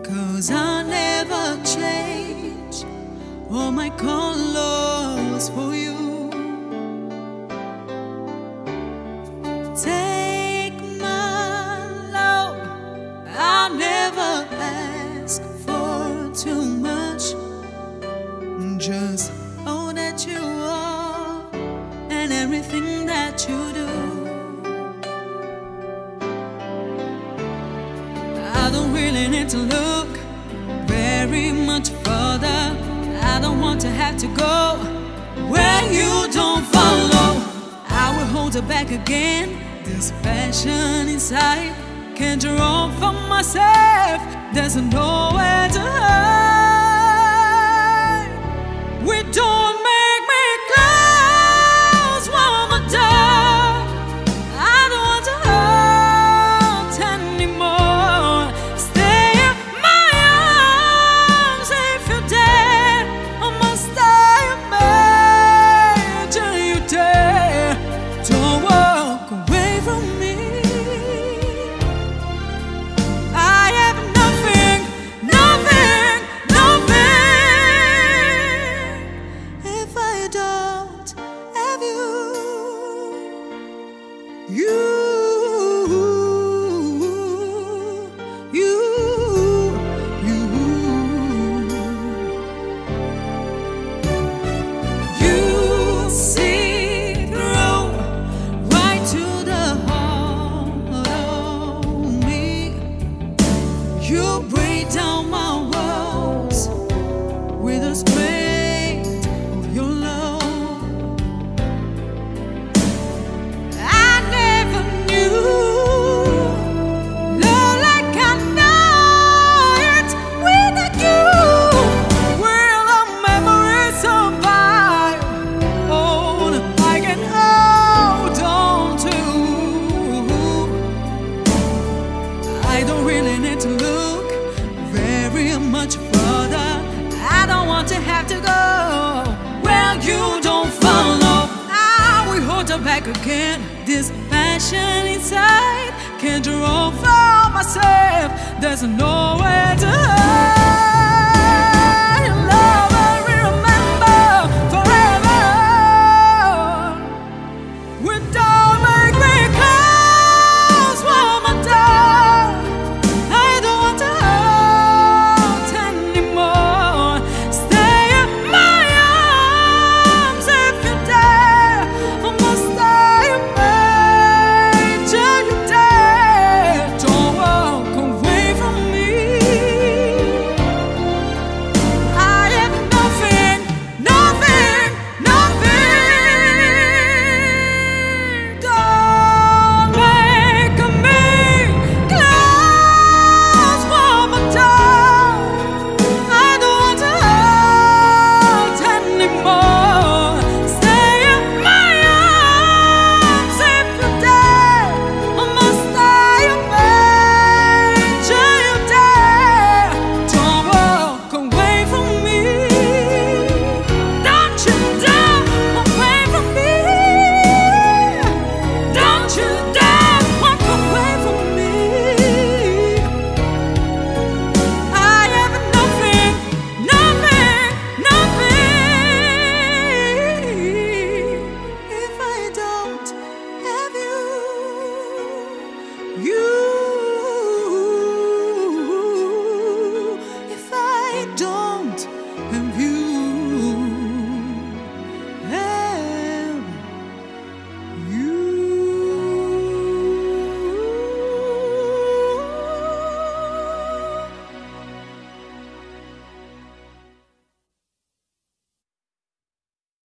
'cause I never change all my colors for you. Take my love, I'll never ask for too much. Just all that you are and everything that you do. I don't really need to look very much further. I don't want to have to go where you don't follow. I will hold it back again. This passion inside can't draw from myself. There's nowhere to hide. We don't make me close one more time. I don't want to hurt anymore. Stay in my arms if you're dead. I must stay imagine you dare. Don't walk away from me. I have nothing, nothing, nothing if I don't have you. You, you, you. You see through right to the heart of me. You break down my walls with the strength of your love. I never knew love like I know it without you. Will our memories survive? Oh, I can hold on to. I don't really need to look very much further. I don't want to have to go where you don't follow. I will hold it back again. This passion inside can't draw from myself. There's nowhere to hide. Love I remember forever. We don't make me close one more time. I don't want to hurt anymore. Stay in my arms if you're there. I must stay imagine you dare. Don't walk away from me. I have nothing, nothing, nothing. Don't make me close one more time. I don't want to hurt anymore. Stay in my arms if you're there. I must stay imagine you dare. Don't walk away from me. Don't you dare away from me. Don't you dare walk away from me. I have nothing, nothing, nothing if I don't have you. You.